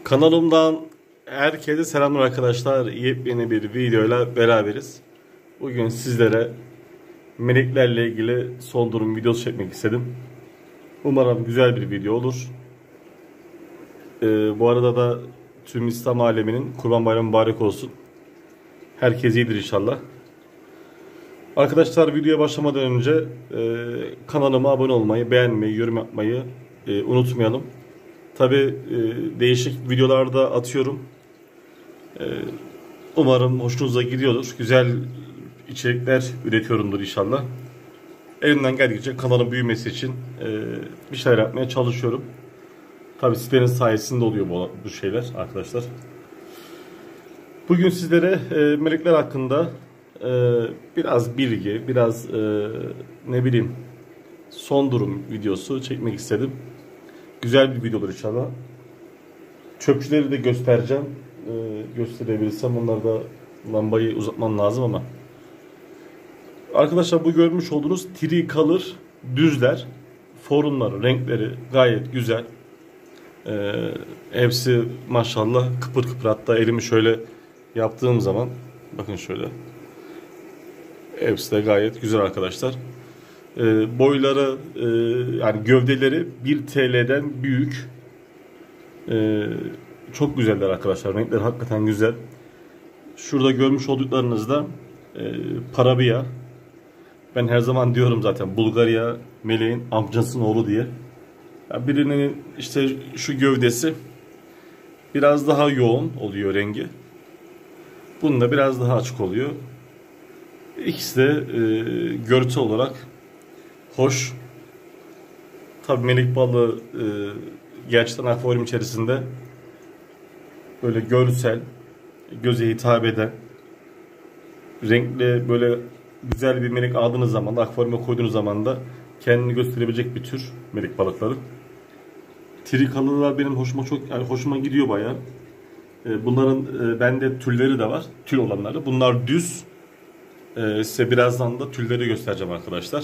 Kanalımdan herkese selamlar arkadaşlar. Yepyeni bir videoyla beraberiz. Bugün sizlere meleklerle ilgili son durum videosu çekmek istedim. Umarım güzel bir video olur. Bu arada da tüm İslam aleminin Kurban Bayramı mübarek olsun. Herkes iyidir inşallah. Arkadaşlar videoya başlamadan önce kanalıma abone olmayı, beğenmeyi, yorum yapmayı unutmayalım. Tabi değişik videolarda atıyorum. Umarım hoşunuza gidiyordur. Güzel içerikler üretiyorumdur inşallah. Elimden geldikçe kanalın büyümesi için bir şeyler yapmaya çalışıyorum. Tabi sizlerin sayesinde oluyor bu şeyler arkadaşlar. Bugün sizlere melekler hakkında biraz bilgi, biraz ne bileyim son durum videosu çekmek istedim. Güzel bir video olur inşallah. Çöpçüleri de göstereceğim. Gösterebilirsem onları da lambayı uzatmam lazım ama. Arkadaşlar bu görmüş olduğunuz tricolor düzler. Forumları, renkleri gayet güzel. Hepsi maşallah kıpır kıpır, hatta elimi şöyle yaptığım zaman bakın şöyle. Hepsi de gayet güzel arkadaşlar. Boyları yani gövdeleri 1 TL'den büyük. Çok güzeller arkadaşlar. Renkleri hakikaten güzel. Şurada görmüş olduklarınızda Parabia. Ben her zaman diyorum zaten Bulgarya meleğin amcasının oğlu diye. Yani birinin işte şu gövdesi biraz daha yoğun oluyor rengi. Bunun da biraz daha açık oluyor. İkisi de görüntü olarak hoş. Tabii melek balığı gerçekten akvaryum içerisinde böyle görsel, göze hitap eden, renkli böyle güzel bir melek aldığınız zaman da akvaryuma koyduğunuz zaman da kendini gösterebilecek bir tür melek balıkları. Tricolor'lar benim hoşuma gidiyor bayağı. Bunların bende tülleri de var. Tül olanları. Bunlar düz. Size birazdan da tülleri göstereceğim arkadaşlar.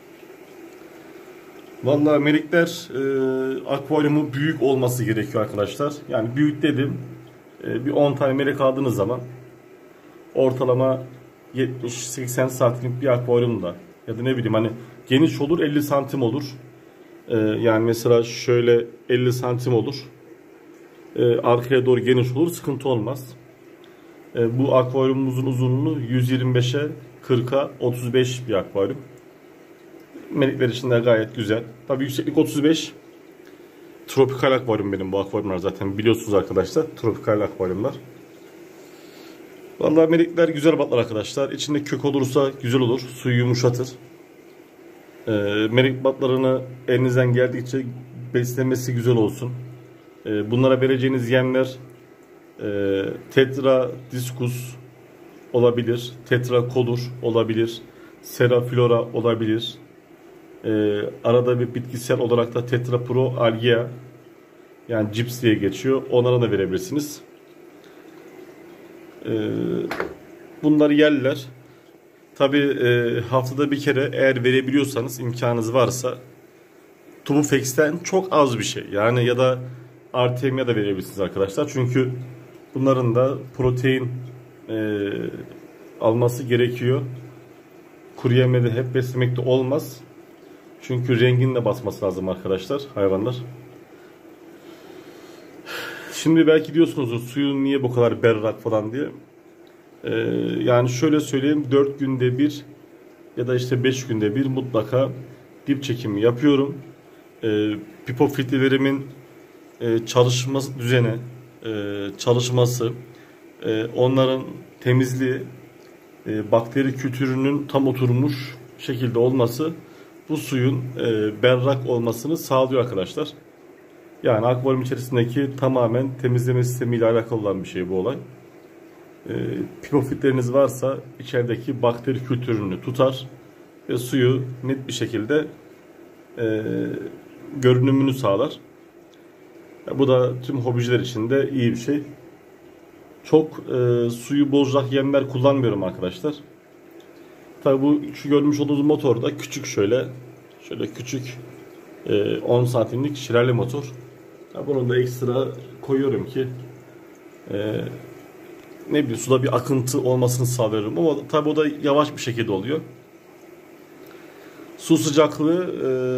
Vallahi melekler akvaryumu büyük olması gerekiyor arkadaşlar. Yani büyük dedim, bir 10 tane melek aldığınız zaman ortalama 70-80 santimlik bir akvaryumda ya da ne bileyim hani geniş olur 50 santim olur. Yani mesela şöyle 50 santim olur. Arkaya doğru geniş olur, sıkıntı olmaz. Bu akvaryumumuzun uzunluğu 125'e 40'a 35 bir akvaryum. Melekler için de gayet güzel. Tabii yükseklik 35. Tropikal akvaryum benim bu akvaryumlar, zaten biliyorsunuz arkadaşlar. Tropikal akvaryumlar. Vallahi melekler güzel balıklar arkadaşlar. İçinde kök olursa güzel olur. Suyu yumuşatır. Melek balıklarını elinizden geldikçe beslemesi güzel olsun. Bunlara vereceğiniz yemler Tetra discus olabilir. Tetra colur olabilir. Seraflora olabilir. Arada bir bitkisel olarak da Tetra Pro Algea, yani cips diye geçiyor. Onlara da verebilirsiniz. Bunları yerler. Tabi haftada bir kere eğer verebiliyorsanız, imkanınız varsa Tubifex'ten çok az bir şey. Yani ya da Artemia da verebilirsiniz arkadaşlar. Çünkü bunların da protein alması gerekiyor. Kuru yemede hep beslemekte olmaz. Çünkü rengini de basması lazım arkadaşlar hayvanlar. Şimdi belki diyorsunuzdur suyun niye bu kadar berrak falan diye. Yani şöyle söyleyeyim, 4 günde bir ya da işte 5 günde bir mutlaka dip çekimi yapıyorum. Pipo filtrelerimin çalışma düzeni, çalışması, onların temizliği, bakteri kültürünün tam oturmuş şekilde olması bu suyun berrak olmasını sağlıyor arkadaşlar. Yani akvaryum içerisindeki tamamen temizleme sistemiyle alakalı olan bir şey bu olay. Pipofitleriniz varsa içerideki bakteri kültürünü tutar ve suyu net bir şekilde görünümünü sağlar. Bu da tüm hobiciler için de iyi bir şey. Çok suyu bozacak yemler kullanmıyorum arkadaşlar. Tabi bu şu görmüş olduğunuz motor da küçük, şöyle küçük 10 santimlik şirale motor. Ya bunu da ekstra koyuyorum ki ne bileyim suda bir akıntı olmasını sağlıyorum ama tabi o da yavaş bir şekilde oluyor. Su sıcaklığı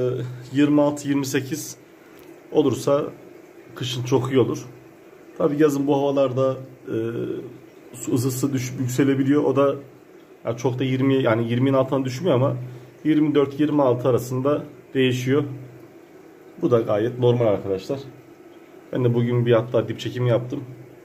26-28 olursa kışın çok iyi olur. Tabi yazın bu havalarda su ısısı yükselebiliyor. O da yani çok da 20 yani 20'nin altına düşmüyor ama 24-26 arasında değişiyor. Bu da gayet normal arkadaşlar. Ben de bugün bir hatta dip çekimi yaptım.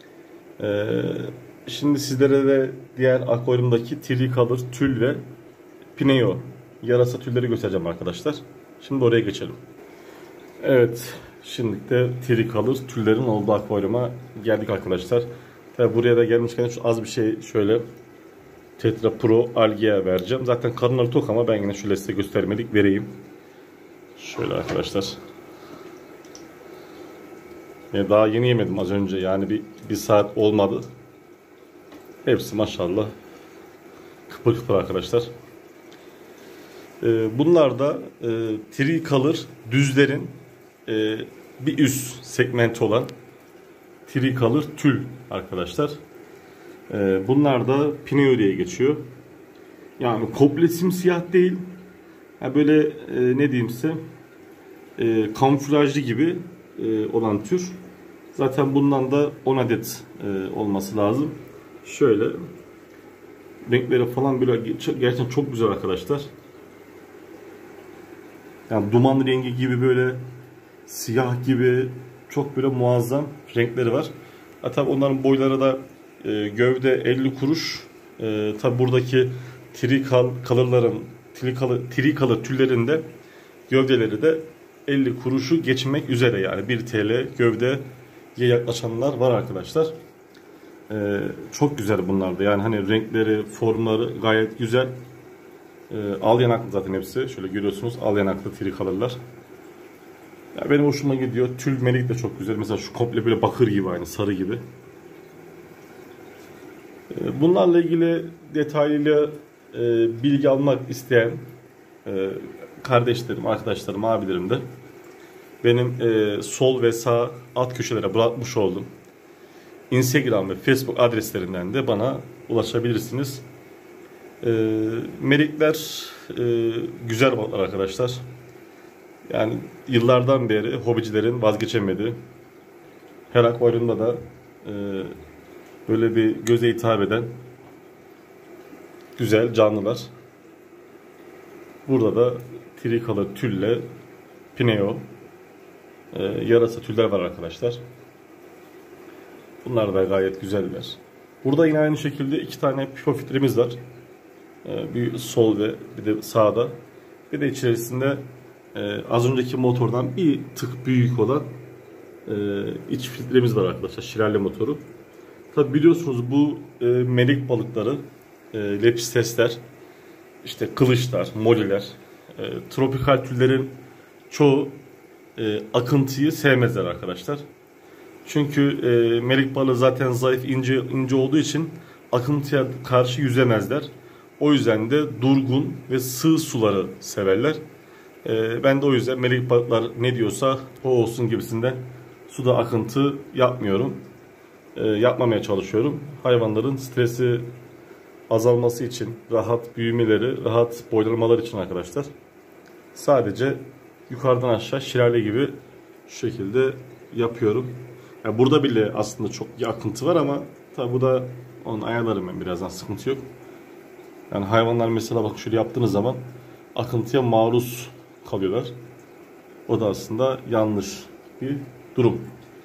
Şimdi sizlere de diğer akvaryumdaki tricolor, tül ve pineo yarasa tülleri göstereceğim arkadaşlar. Şimdi oraya geçelim. Evet, şimdi de tricolor tüllerin olduğu akvaryuma geldik arkadaşlar. Tabi buraya da gelmişken az bir şey şöyle Tetra Pro Algae vereceğim. Zaten karınları tok ama ben yine şöyle size göstermedik vereyim. Şöyle arkadaşlar. Daha yeni yemedim az önce yani bir saat olmadı. Hepsi maşallah kıpır kıpır arkadaşlar. Bunlar da tricolor düzlerin bir üst segmenti olan tricolor tül arkadaşlar. Bunlar da pineo diye geçiyor. Yani komple simsiyah değil. Yani böyle ne diyeyim size kamuflajlı gibi olan tür. Zaten bundan da 10 adet olması lazım. Şöyle renkleri falan böyle gerçekten çok güzel arkadaşlar. Yani duman rengi gibi böyle siyah gibi çok böyle muazzam renkleri var. Tabi onların boyları da gövde 50 kuruş. Tabi buradaki tricolor tüllerinde gövdeleri de 50 kuruşu geçmek üzere yani 1 TL gövdeye yaklaşanlar var arkadaşlar. Çok güzel bunlar da yani hani renkleri, formları gayet güzel. Al yanaklı zaten hepsi. Şöyle görüyorsunuz al yanaklı tricolorlar. Ya benim hoşuma gidiyor. Tül melik de çok güzel. Mesela şu komple böyle bakır gibi aynı sarı gibi. Bunlarla ilgili detaylı bilgi almak isteyen kardeşlerim, arkadaşlarım, abilerim de benim sol ve sağ alt köşelere bırakmış oldum. Instagram ve Facebook adreslerinden de bana ulaşabilirsiniz. Melikler güzel balıklar arkadaşlar. Yani yıllardan beri hobicilerin vazgeçemediği, her akvaryumda da böyle bir göze hitap eden güzel canlılar. Burada da tricolor tülle pineo yarasa tüller var arkadaşlar. Bunlar da gayet güzeller. Burada yine aynı şekilde iki tane pipo filtremiz var. Bir sol ve bir de sağda. Bir de içerisinde az önceki motordan bir tık büyük olan iç filtremiz var arkadaşlar. Şirale motoru. Tabi biliyorsunuz bu melik balıkları, lepistesler, işte kılıçlar, moliler, tropikal türlerin çoğu akıntıyı sevmezler arkadaşlar. Çünkü melik balığı zaten zayıf, ince olduğu için akıntıya karşı yüzemezler. O yüzden de durgun ve sığ suları severler. Ben de o yüzden melik balıklar ne diyorsa o olsun gibisinden suda akıntı yapmıyorum. Yapmamaya çalışıyorum. Hayvanların stresi azalması için, rahat büyümeleri, rahat boylanmaları için arkadaşlar. Sadece yukarıdan aşağı şirale gibi şu şekilde yapıyorum. Yani burada bile aslında çok bir akıntı var ama tabi bu da onu ayarlarım ben birazdan, sıkıntı yok. Yani hayvanlar mesela bak şöyle yaptığınız zaman akıntıya maruz kalıyorlar. O da aslında yanlış bir durum.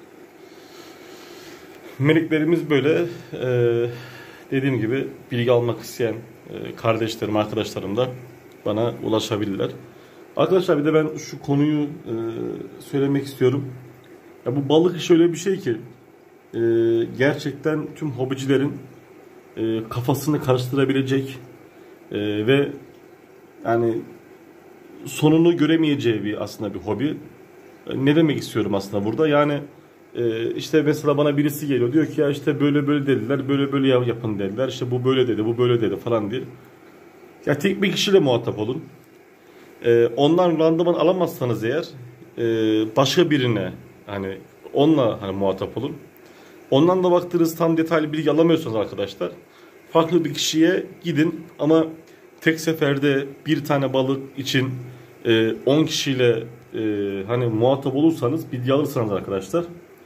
Meliklerimiz böyle. Dediğim gibi bilgi almak isteyen kardeşlerim, arkadaşlarım da bana ulaşabilirler. Arkadaşlar bir de ben şu konuyu söylemek istiyorum. Ya bu balık şöyle bir şey ki gerçekten tüm hobicilerin kafasını karıştırabilecek ve yani sonunu göremeyeceği bir aslında bir hobi. Ne demek istiyorum aslında burada? Yani işte mesela bana birisi geliyor diyor ki ya işte böyle böyle dediler, böyle böyle yapın dediler, işte bu böyle dedi, bu böyle dedi falan diye. Ya tek bir kişiyle muhatap olun. Ondan randıman alamazsanız eğer başka birine hani onunla hani muhatap olun. Ondan da baktığınız tam detaylı bilgi alamıyorsanız arkadaşlar, farklı bir kişiye gidin ama tek seferde bir tane balık için 10 kişiyle hani muhatap olursanız, bilgi alırsanız arkadaşlar,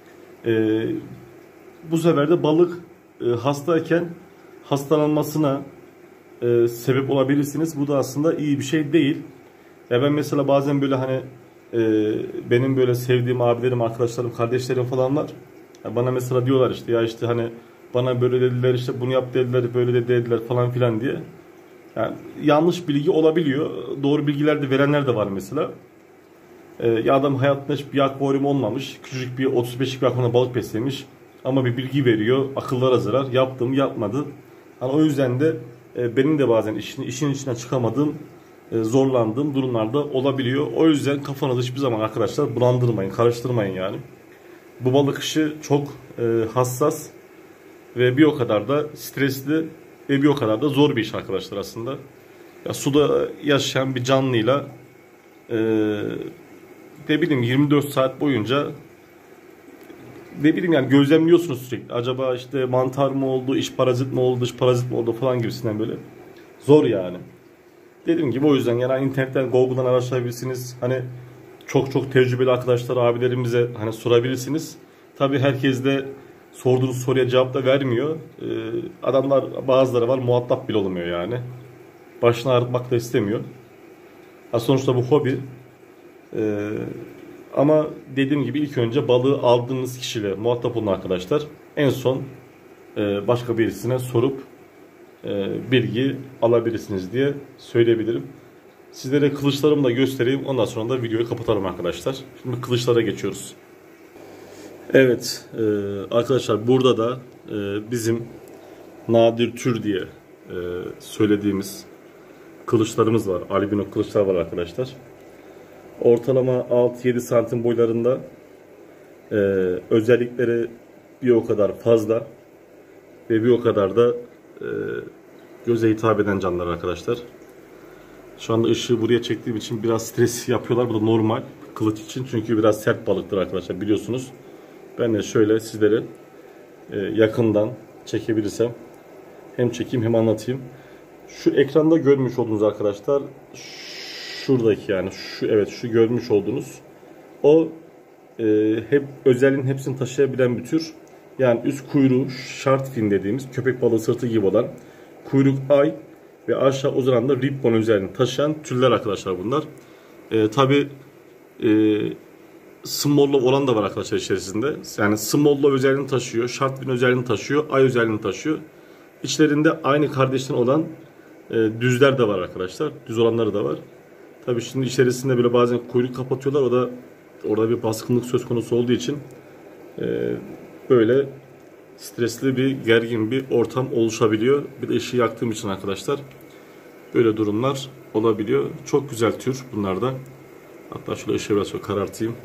bu sefer de balık hastayken hastalanmasına sebep olabilirsiniz. Bu da aslında iyi bir şey değil. Ya ben mesela bazen böyle hani benim böyle sevdiğim abilerim, arkadaşlarım, kardeşlerim falan var. Ya bana mesela diyorlar işte, ya işte hani bana böyle dediler, işte bunu yap dediler, böyle de dediler falan filan diye. Yani yanlış bilgi olabiliyor. Doğru bilgiler de verenler de var mesela. Ya adam hayatında hiç bir akvaryum olmamış. Küçücük bir 35'lik bir akvaryumda balık beslemiş. Ama bir bilgi veriyor. Akıllara zarar. Yaptı mı yapmadı. Hani o yüzden de benim de bazen işin içinden çıkamadığım, zorlandığım durumlarda olabiliyor. O yüzden kafanızı hiçbir zaman arkadaşlar bulandırmayın, karıştırmayın yani. Bu balık işi çok hassas ve bir o kadar da stresli ve bir o kadar da zor bir iş arkadaşlar aslında. Ya suda yaşayan bir canlıyla ne bileyim 24 saat boyunca ne bileyim yani gözlemliyorsunuz sürekli. Acaba işte mantar mı oldu, iç parazit mi oldu, dış parazit mi oldu falan gibisinden böyle. Zor yani. Dediğim gibi o yüzden yani internetten, Google'dan araştırabilirsiniz. Hani çok tecrübeli arkadaşlar, abilerimize hani sorabilirsiniz. Tabii herkes de sorduğunuz soruya cevap da vermiyor. Adamlar, bazıları var muhatap bile olmuyor yani. Başını ağrıtmak da istemiyor. Sonuçta bu hobi. Ama dediğim gibi ilk önce balığı aldığınız kişiyle muhatap olun arkadaşlar. En son başka birisine sorup bilgi alabilirsiniz diye söyleyebilirim. Sizlere kılıçlarımı da göstereyim. Ondan sonra da videoyu kapatalım arkadaşlar. Şimdi kılıçlara geçiyoruz. Evet arkadaşlar, burada da bizim nadir tür diye söylediğimiz kılıçlarımız var. Albino kılıçlar var arkadaşlar. Ortalama 6-7 santim boylarında, özellikleri bir o kadar fazla ve bir o kadar da göze hitap eden canlılar arkadaşlar. Şu anda ışığı buraya çektiğim için biraz stres yapıyorlar. Bu da normal kılıç için, çünkü biraz sert balıktır arkadaşlar, biliyorsunuz. Ben de şöyle sizlere yakından çekebilirsem hem çekeyim hem anlatayım. Şu ekranda görmüş olduğunuz arkadaşlar, şuradaki yani şu görmüş olduğunuz o hep özelliğin hepsini taşıyabilen bir tür. Yani üst kuyruğu shark fin dediğimiz köpek balığı sırtı gibi olan, kuyruk ay ve aşağı uzanan da ribbon özelliğini taşıyan türler arkadaşlar bunlar. Tabi small love olan da var arkadaşlar içerisinde. Yani small love özelliğini taşıyor, shark fin özelliğini taşıyor, ay özelliğini taşıyor. İçlerinde aynı kardeşten olan düzler de var arkadaşlar. Düz olanları da var. Tabii şimdi içerisinde böyle bazen kuyruk kapatıyorlar. O da orada bir baskınlık söz konusu olduğu için böyle stresli bir, gergin bir ortam oluşabiliyor. Bir de ışığı yaktığım için arkadaşlar böyle durumlar olabiliyor. Çok güzel tür bunlar da. Hatta şöyle ışığı biraz karartayım.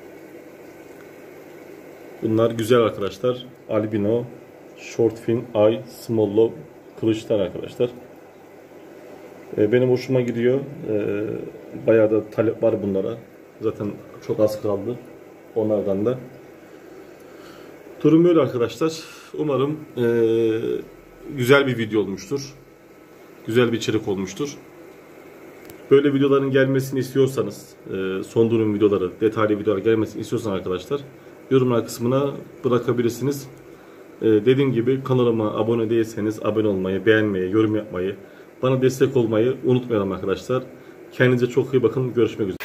Bunlar güzel arkadaşlar. Albino, short fin, eye, small lobe kılıçlar arkadaşlar. Benim hoşuma gidiyor. Bayağı da talep var bunlara. Zaten çok az kaldı onlardan da. Durum böyle arkadaşlar. Umarım güzel bir video olmuştur. Güzel bir içerik olmuştur. Böyle videoların gelmesini istiyorsanız, son durum videoları, detaylı videolar gelmesini istiyorsanız arkadaşlar, yorumlar kısmına bırakabilirsiniz. Dediğim gibi kanalıma abone değilseniz abone olmayı, beğenmeyi, yorum yapmayı, bana destek olmayı unutmayalım arkadaşlar. Kendinize çok iyi bakın. Görüşmek üzere.